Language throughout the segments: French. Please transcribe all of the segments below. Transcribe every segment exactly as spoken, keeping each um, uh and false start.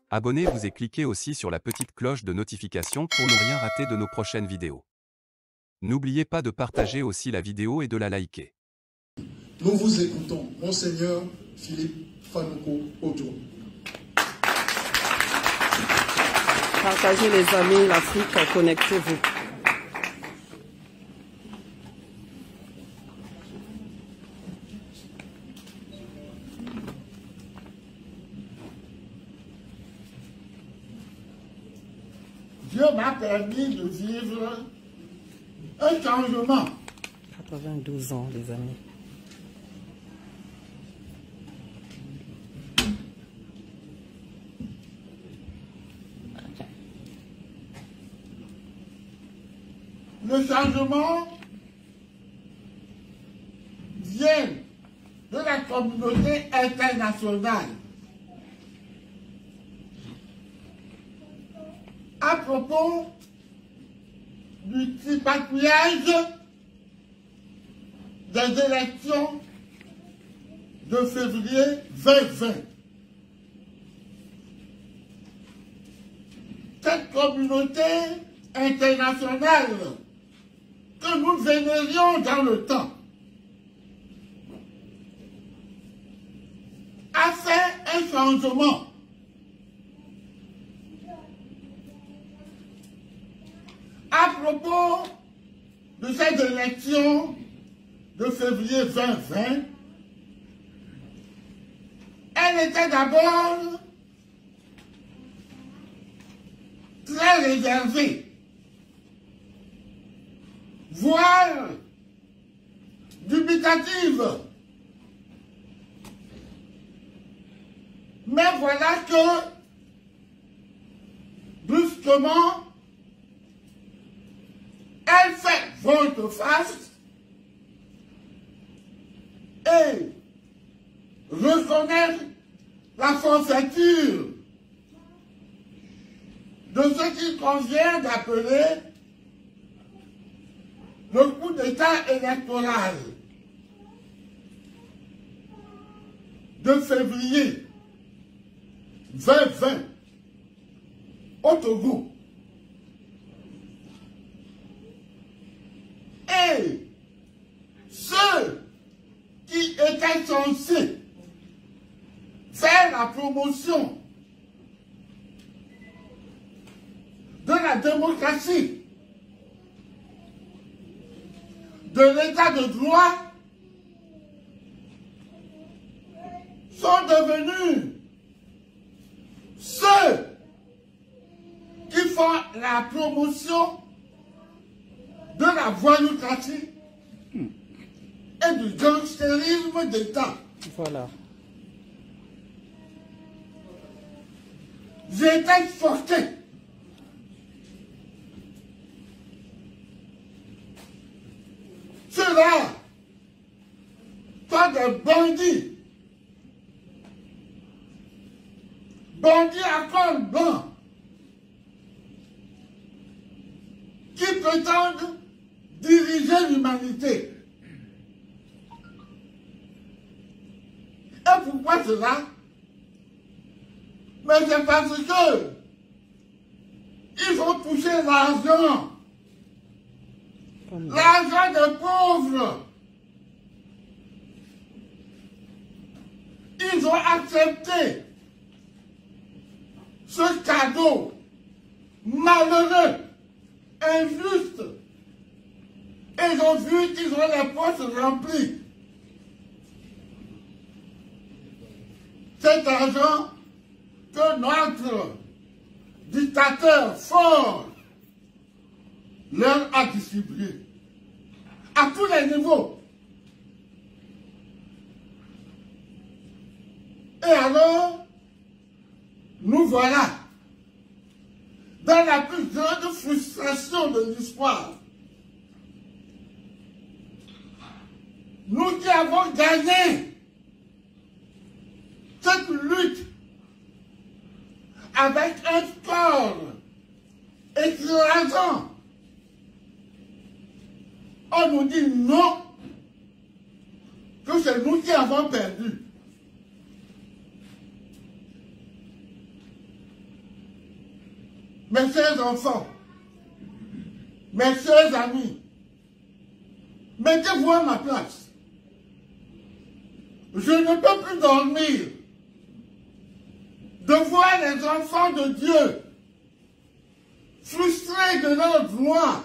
Abonnez-vous et cliquez aussi sur la petite cloche de notification pour ne rien rater de nos prochaines vidéos. N'oubliez pas de partager aussi la vidéo et de la liker. Nous vous écoutons, Monseigneur Philippe Fanouko Odjo. Partagez les amis, l'Afrique, connectez-vous. Dieu m'a permis de vivre un changement. quatre-vingt-douze ans, les amis. Le changement vient de la communauté internationale. À propos du tripatouillage des élections de février deux mille vingt. Cette communauté internationale que nous vénérions dans le temps a fait un changement. À propos de cette élection de février deux mille vingt, elle était d'abord très réservée, voire dubitative. Mais voilà que, brusquement, elle fait volte-face et reconnaît la forfaiture de ce qu'il convient d'appeler le coup d'État électoral de février deux mille vingt au Togo. Et ceux qui étaient censés faire la promotion de la démocratie, de l'état de droit, sont devenus ceux qui font la promotion de la voyoucratie et du gangstérisme d'État. Voilà. J'ai été forcé ceux-là sont des bandits, bandits à col blanc, qui prétendent diriger l'humanité. Et pourquoi cela? Mais c'est parce que ils vont toucher l'argent, l'argent des pauvres. Ils ont accepté ce cadeau malheureux, injuste. Et ils ont vu qu'ils ont les poches remplies. Cet argent que notre dictateur fort leur a distribué à tous les niveaux. Et alors, nous voilà dans la plus grande frustration de l'histoire. Nous qui avons gagné cette lutte avec un score écrasant, on nous dit non, que c'est nous qui avons perdu. mes chers enfants, mes chers amis, mettez-vous à ma place. Je ne peux plus dormir de voir les enfants de Dieu frustrés de leurs droits,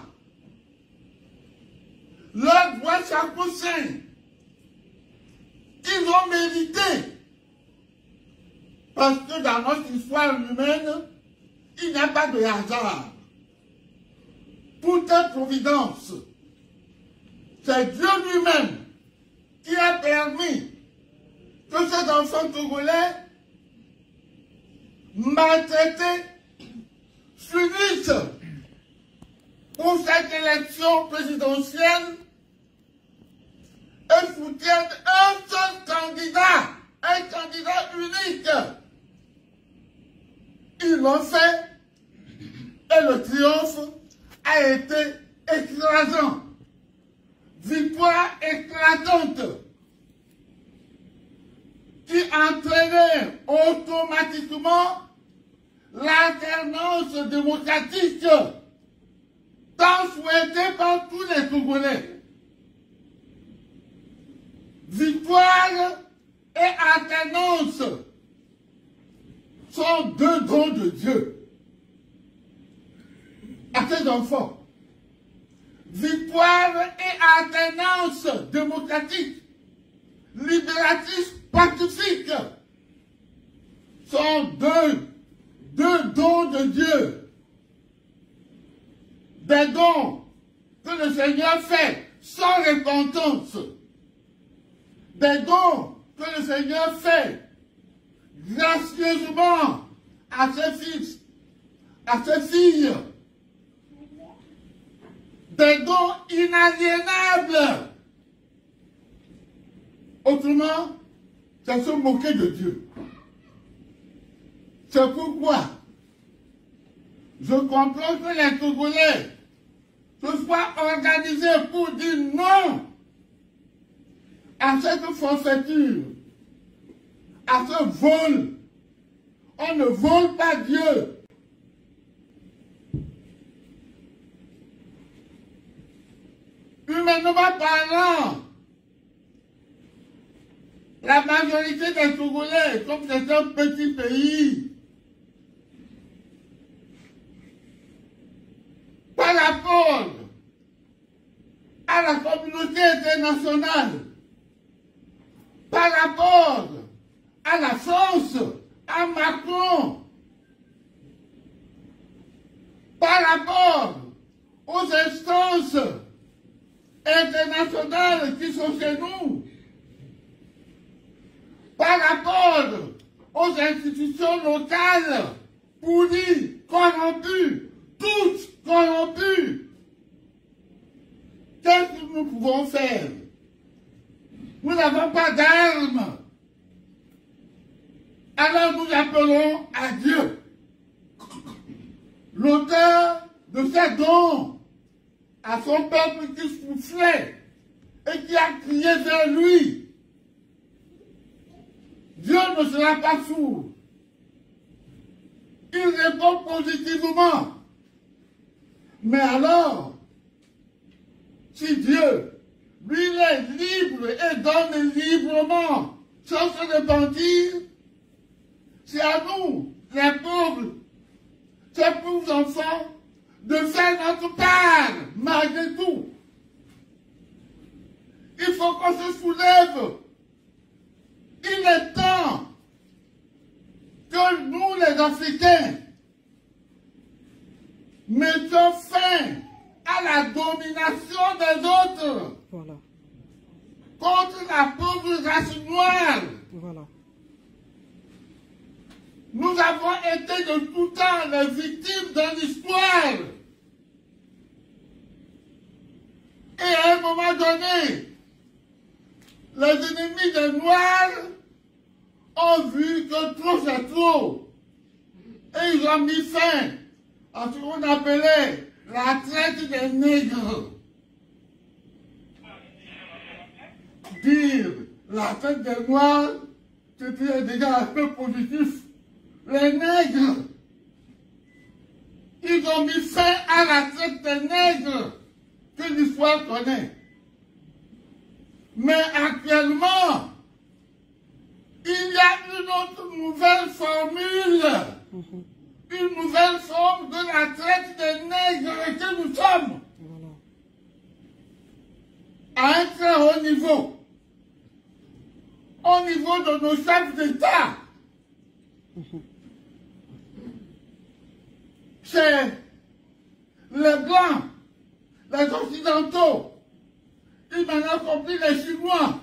leurs droits sacro-saints qu'ils ont mérités. Parce que dans notre histoire humaine, il n'y a pas de hasard. Toute providence, c'est Dieu lui-même qui a permis que ces enfants togolais maltraités s'unissent pour cette élection présidentielle et soutiennent un seul candidat, un candidat unique. Ils l'ont fait et le triomphe a été écrasant. Victoire éclatante qui entraînait automatiquement l'alternance démocratique tant souhaitée par tous les Togolais. Victoire et alternance sont deux dons de Dieu à ses enfants. Victoire et alternance démocratique, libératrice, pacifique sont deux, deux dons de Dieu. Des dons que le Seigneur fait sans repentance. Des dons que le Seigneur fait gracieusement à ses fils, à ses filles. Des dons inaliénables. Autrement, c'est se moquer de Dieu. C'est pourquoi je comprends que les Togolais se soient organisés pour dire non à cette forfaiture, à ce vol. On ne vole pas Dieu. Humainement parlant, la majorité des Togolais, comme c'est un petit pays, par rapport à la communauté internationale, par rapport à la France, à Macron, par rapport aux instances internationales qui sont chez nous, par rapport aux institutions locales pourries, corrompues, toutes corrompues. Qu'est-ce que nous pouvons faire? Nous n'avons pas d'armes. Alors nous appelons à Dieu, l'auteur de ces dons, à son peuple qui soufflait et qui a crié vers lui. Dieu ne sera pas sourd. Il répond positivement. Mais alors, si Dieu, lui, il est libre et donne librement, sans se repentir, c'est à nous, les pauvres, ces pauvres enfants, de faire notre part, malgré tout. Il faut qu'on se soulève. Il est temps que nous, les Africains, mettions fin à la domination des autres. Voilà. Contre la pauvre race noire. Voilà. Nous avons été de tout temps les victimes de l'histoire. Et à un moment donné, les ennemis des Noirs ont vu que trop c'est trop. Et ils ont mis fin à ce qu'on appelait la traite des nègres. Dire la traite des Noirs, c'était déjà un peu positif. Les nègres, Ils ont mis fin à la traite des nègres que l'histoire connaît. Mais actuellement, il y a une autre nouvelle formule, mmh. une nouvelle forme de la traite des nègres que nous sommes. Voilà. À un très haut niveau. Au niveau de nos chefs d'État. Mmh. C'est les Blancs, les Occidentaux, ils maintenant compris les Chinois,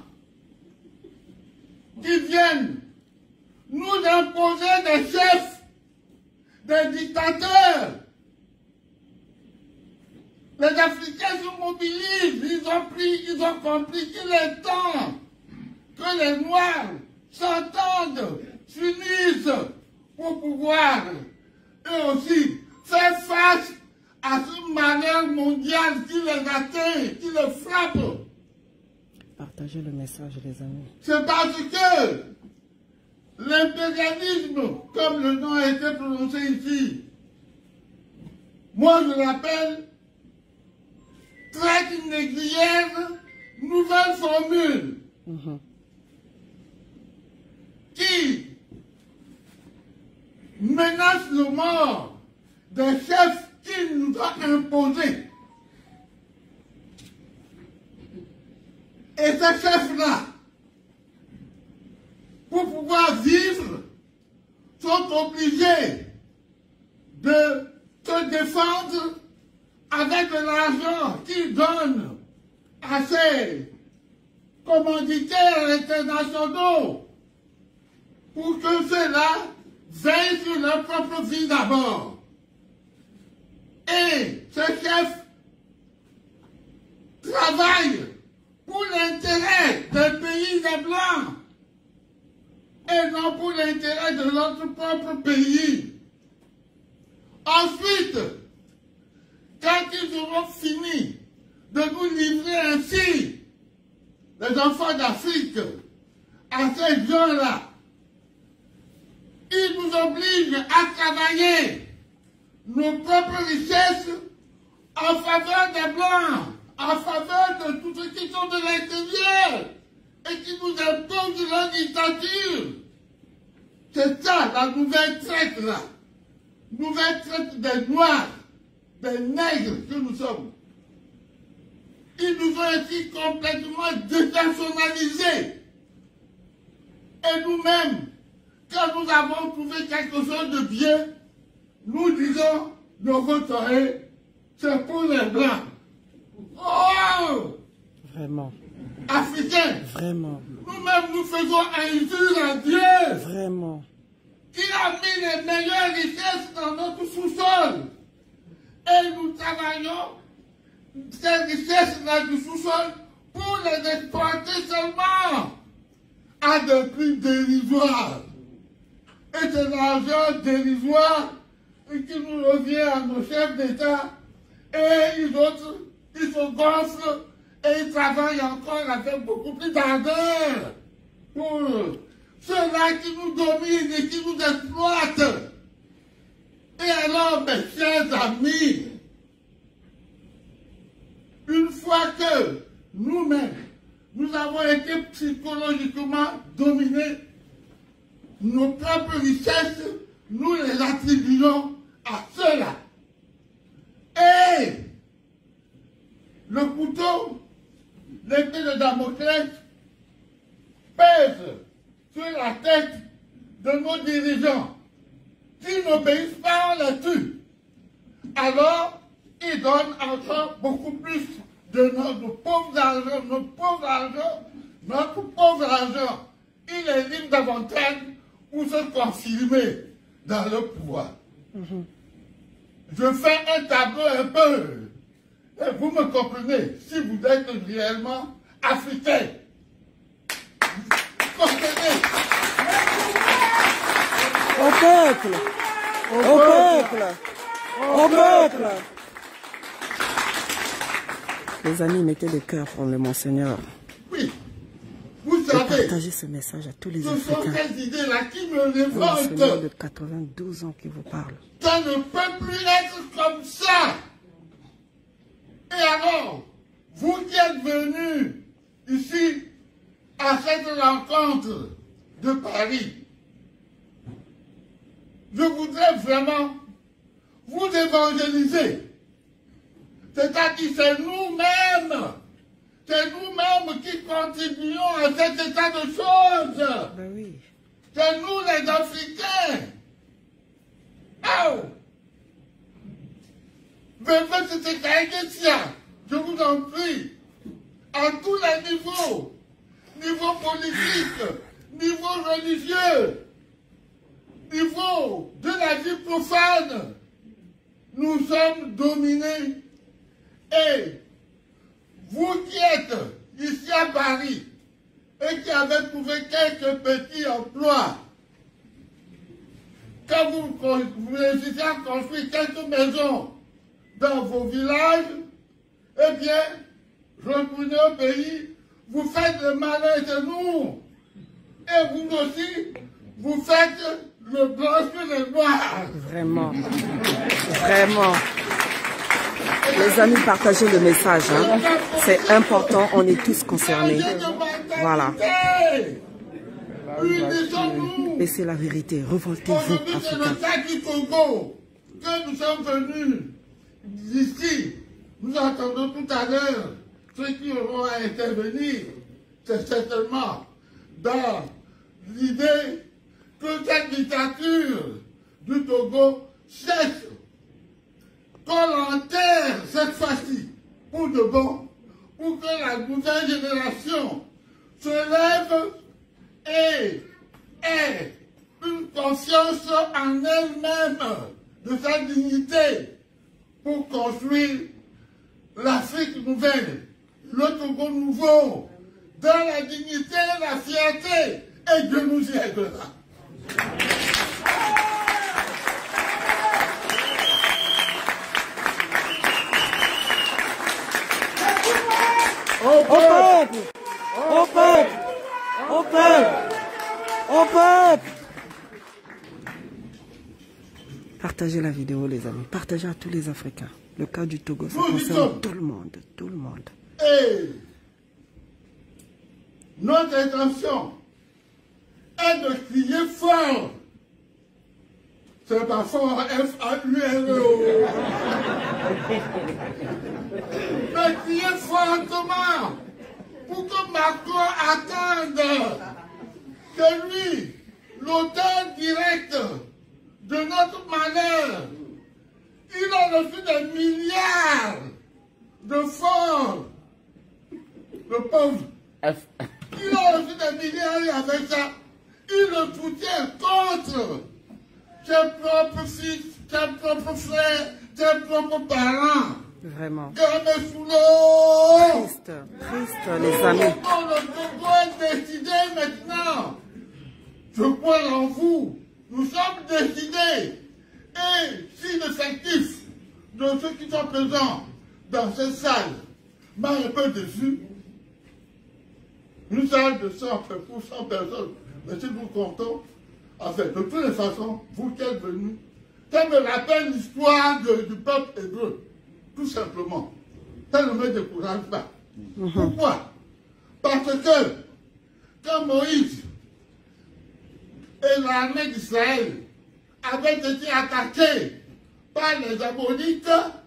qui viennent nous imposer des chefs, des dictateurs. Les Africains se mobilisent, ils ont pris, ils ont compris qu'il est temps que les Noirs s'entendent, s'unissent pour pouvoir eux aussi faire face à ce malheur mondial qui les atteint, qui les frappe. Partagez le message, les amis. C'est parce que l'impérialisme, comme le nom a été prononcé ici, moi je l'appelle traite négrière, nouvelle formule, mmh. qui menace le mort des chefs qu'il nous a imposés. Et ces chefs-là, pour pouvoir vivre, sont obligés de se défendre avec de l'argent qu'ils donnent à ces commanditaires internationaux pour que ceux-là veillent sur leur propre vie d'abord. Et ces chefs travaillent pour l'intérêt des pays des Blancs et non pour l'intérêt de notre propre pays. Ensuite, quand ils auront fini de nous livrer ainsi, les enfants d'Afrique, à ces gens-là, ils nous obligent à travailler nos propres richesses en faveur des Blancs, en faveur de tous ceux qui sont de l'extérieur et qui nous imposent leur dictature. C'est ça la nouvelle traite là. Nouvelle traite des Noirs, des nègres que nous sommes. Ils nous ont ainsi complètement dépersonnalisés. Et nous-mêmes, quand nous avons trouvé quelque chose de bien, nous disons, nos voterons, c'est pour les Blancs. Oh! Vraiment. Africains. Vraiment. Nous-mêmes, nous faisons injure à Dieu. Vraiment. Qui a mis les meilleures richesses dans notre sous-sol. Et nous travaillons ces richesses-là du sous-sol pour les exploiter seulement à des prix dérisoires. Et c'est l'argent dérisoire qui nous revient à nos chefs d'État. Et les autres, ils se gonflent et ils travaillent encore avec beaucoup plus d'ardeur pour ceux-là qui nous dominent et qui nous exploitent. Et alors, mes chers amis, une fois que nous-mêmes, nous avons été psychologiquement dominés, nos propres richesses, nous les attribuons à ceux-là. Et le couteau, l'épée de Damoclès, pèse sur la tête de nos dirigeants. S'ils n'obéissent pas, on les tue. Alors, ils donnent encore beaucoup plus de notre pauvre argent, notre pauvre argent, notre pauvre argent. Ils les livrent davantage pour se confirmer dans le pouvoir. Mm-hmm. Je fais un tableau un peu. Et vous me comprenez, si vous êtes réellement africain. Vous comprenez? Au peuple! Au, Au peuple! peuple. Au peuple! Les amis, mettez le cœur pour le Monseigneur. Oui. Vous savez Partagez ce message à tous les Ce sont Africains. ces idées-là qui me Un révoltent. enseignant de quatre-vingt-douze ans qui vous parle. Ça ne peut plus être comme ça. Et alors, vous qui êtes venus ici à cette rencontre de Paris, je voudrais vraiment vous évangéliser. C'est-à-dire c'est nous-mêmes, c'est nous-mêmes qui contribuons à cet état de choses. Ben oui. C'est nous les Africains. Oh! Venez cette Kaïgetia, je vous en prie, à tous les niveaux, niveau politique, niveau religieux, niveau de la vie profane, nous sommes dominés. Et vous qui êtes ici à Paris et qui avez trouvé quelques petits emplois, quand vous, vous réussissez à construire quelques maisons dans vos villages, eh bien, retournez au pays, vous faites le malin de nous. Et vous aussi, vous faites le blanc sur les noirs. Vraiment. Vraiment. Les amis, partagez le message. Hein. C'est important, on est tous concernés. Voilà. Et c'est la vérité. Revoltez-vous, Aujourd'hui, c'est le Africains. cas du Congo que nous sommes venus d'ici. Nous entendons tout à l'heure ceux qui auront à intervenir. C'est certainement dans l'idée que cette dictature du Togo cesse, qu'on l'enterre cette fois-ci pour de bon, pour que la nouvelle génération se lève et ait une confiance en elle-même de sa dignité pour construire l'Afrique nouvelle, le Togo nouveau, dans la dignité, la fierté, et Dieu nous y aidera. Au peuple! Au peuple! Au peuple! Au peuple! Partagez la vidéo, les amis. Partagez à tous les Africains. Le cas du Togo, ça concerne tout le monde. Tout le monde. Et notre intention est de crier fort. C'est pas fort, F A U R E O. De crier fortement pour que Macron attende que lui, l'auteur direct de notre malheur, il a reçu des milliards de fonds. Le pauvre. Il a reçu des milliards et avec ça, il le soutient contre ses propres fils, ses propres frères, ses propres parents. Vraiment. Gamé sous l'eau. Triste, triste, les amis. Le Togo est décidé maintenant. Je crois en vous. Nous sommes décidés. Et si l'effectif de ceux qui sont présents dans cette salle m'a un peu déçu, une salle de cent pour cent personnes, mais si nous comptons, en fait, de toutes les façons, vous qui êtes venus, ça me rappelle l'histoire du peuple hébreu, tout simplement. Ça ne me décourage pas. Mm-hmm. Pourquoi? Parce que, quand Moïse et l'armée d'Israël avaient été attaqués par les Ammonites,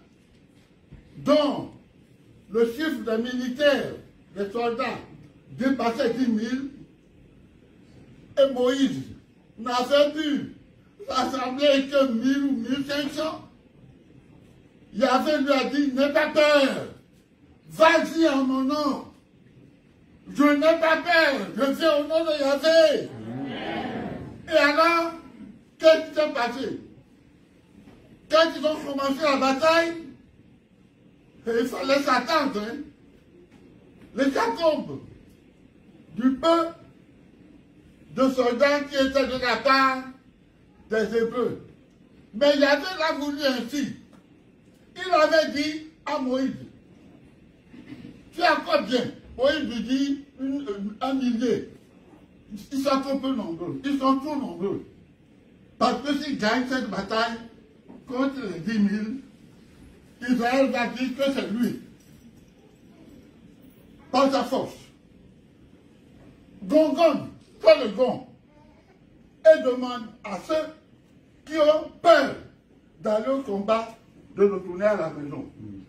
dont le chiffre des militaires, des soldats, dépassait dix mille, et Moïse n'avait pu rassembler que mille ou mille cinq cents. Yahvé lui a dit, n'aie pas peur, vas-y en mon nom. Je n'ai pas peur, je viens au nom de Yahvé. Et alors, qu'est-ce qui s'est passé? Quand ils ont commencé la bataille, il fallait s'attendre. Hein? Les catombes du peu de soldats qui étaient de la part des Hébreux. Mais il avait là voulu ainsi. Il avait dit à Moïse, tu as quoi bien? Moïse lui dit une, un millier. ils sont trop peu nombreux. Ils sont trop nombreux. Parce que s'ils gagnent cette bataille contre les dix mille, Israël va dire que c'est lui. Par sa force. Gongonne, fais le gong. Et demande à ceux qui ont peur d'aller au combat de retourner à la maison.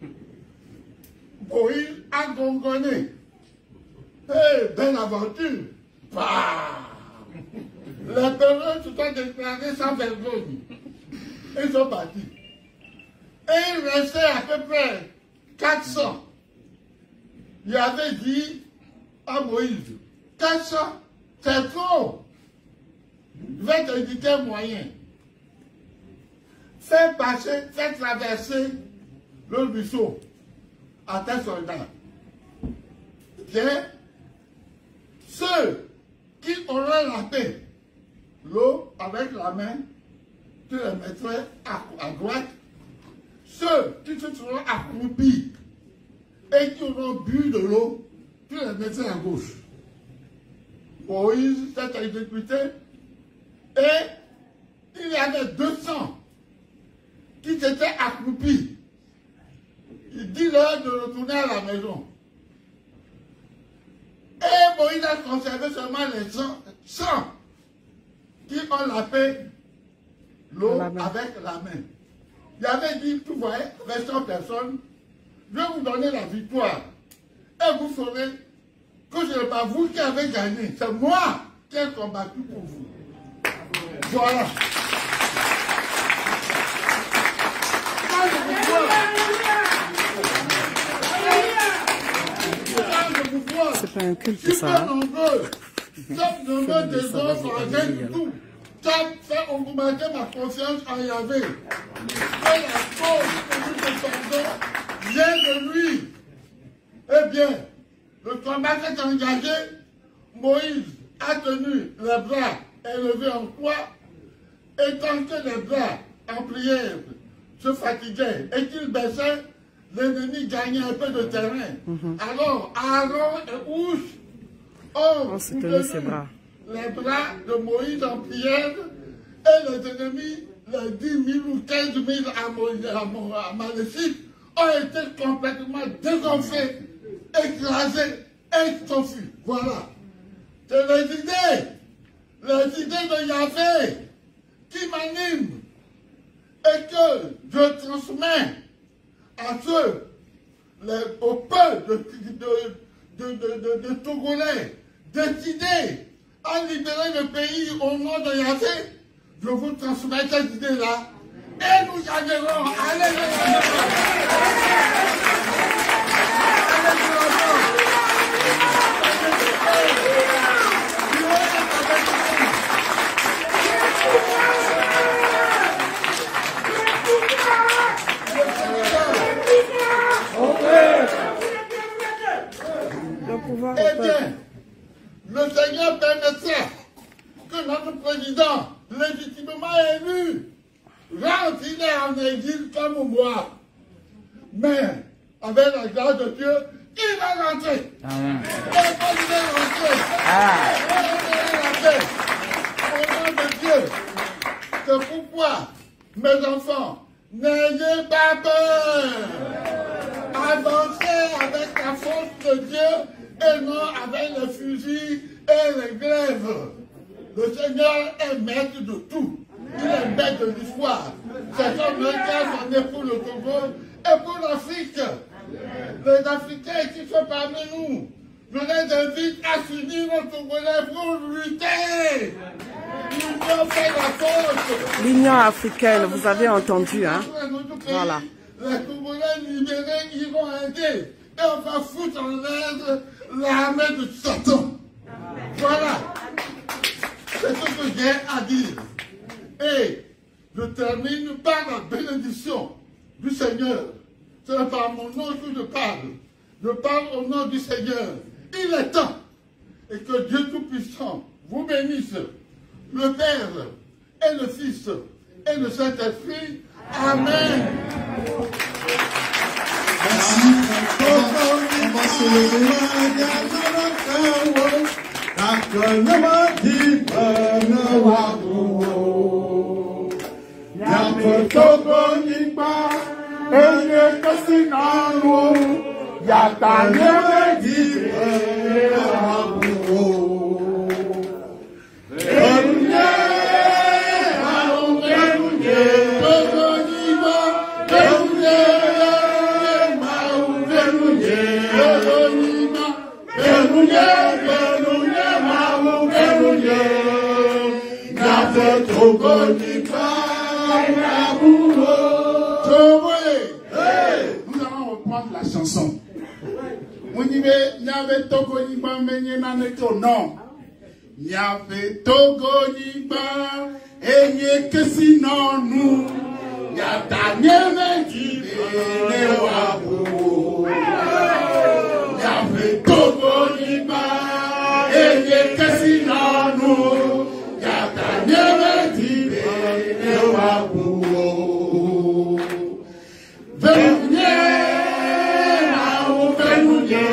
Moïse a gongonné. Hé, belle aventure. Bah. Les peureux se sont déclarés sans vergogne. Ils sont partis. Et il restait à peu près quatre cents. Il avait dit à Moïse, quatre cents, c'est trop. Je vais te indiquer un moyen. Fais passer, fais traverser le ruisseau à tes soldats. Bien, ceux qui auraient la paix, l'eau avec la main, tu les mettrais à, à droite. Ceux qui se seront accroupis et qui auront bu de l'eau, tu les mettrais à gauche. Moïse s'est exécuté et il y avait deux cents qui s'étaient accroupis. Il dit leur de retourner à la maison. Et Moïse a conservé seulement les cent qui ont la paix, l'eau avec la main. Il avait dit, vous voyez, avec cent personnes, je vais vous donner la victoire. Et vous ferez que ce n'est pas vous qui avez gagné, c'est moi qui ai combattu pour vous. Voilà. C'est pas un culte, ça. Hein? Top nombreux des autres avec tout. Top fait augmenter ma confiance en Yahvé. Et la cause que nous défendons vient de lui. Eh bien, le combat s'est engagé. Moïse a tenu les bras élevés en croix. Et tant que les bras en prière se fatiguaient et qu'ils baissaient, l'ennemi gagnait un peu de terrain. Mm-hmm. Alors, Aaron et Oush ont oh, soutenu les bras de Moïse en prière et les ennemis, les dix mille ou quinze mille amalécites, ont été complètement dégonflés, écrasés et s'enfuis. Voilà. C'est les idées, les idées de Yahvé qui m'animent et que je transmets à ceux, les, au peuple de, de, de, de, de, de Togolais, décidés à libérer le pays au nom de Yahvé. Je vous transmets cette idée-là et nous gagnerons. Alléluia. Eh bien, le Seigneur permettra que notre président, légitimement élu, rentre, il est en exil comme moi. Mais, avec la grâce de Dieu, il va rentrer. Amen. Et quand il est rentré, ah. il va rentrer. Au nom de Dieu. C'est pourquoi, mes enfants, n'ayez pas peur. Avancez avec la force de Dieu et non avec les fusils et les glaives. Le Seigneur est maître de tout. Il est maître de l'histoire. C'est comme le cas qu'on est pour le Togo et pour l'Afrique. Les Africains qui sont parmi nous, je les invite à s'unir aux Togolais pour lutter. L'Union fait la force. L'Union africaine, vous avez entendu, hein? Voilà. Les Togolais libérés iront aider. Et on va foutre en l'air l'armée de Satan. Voilà. C'est ce que j'ai à dire. Et je termine par la bénédiction du Seigneur. Ce n'est pas mon nom que je parle. Je parle au nom du Seigneur. Il est temps. Et que Dieu Tout-Puissant vous bénisse. Le Père et le Fils et le Saint-Esprit. Amen. Merci. On va se lever. Nous allons reprendre la chanson. Nyave Togo Niba menye na neto non. Nyave Togo Niba enye kesi non nous. Yata nyeme jibe ne wabu. Nyave Togo Niba enye kesi non nous. Yata nyeme jibe ne wabu. Venye na u venye.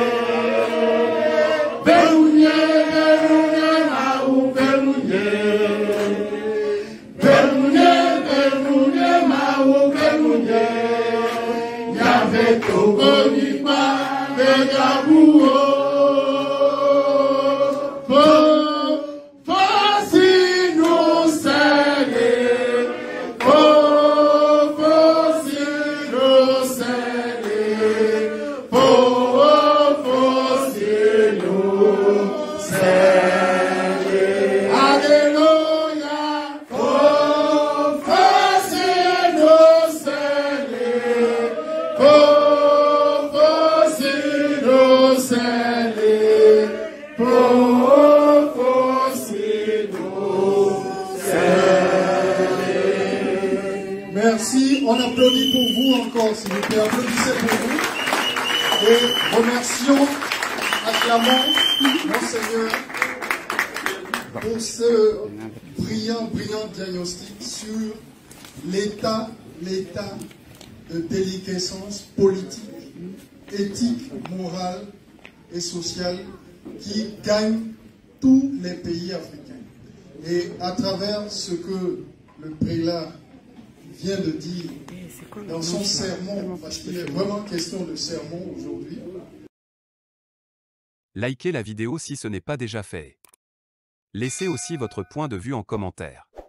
Merci, on applaudit pour vous encore, s'il vous plaît, applaudissez pour vous. Et remercions, acclamons Monseigneur pour ce brillant, brillant diagnostic sur l'état, l'état de déliquescence politique, éthique, morale et sociale qui gagne tous les pays africains. Et à travers ce que le prélat vient de dire dans son sermon, parce qu'il est vraiment question de sermon aujourd'hui. Likez la vidéo si ce n'est pas déjà fait. Laissez aussi votre point de vue en commentaire.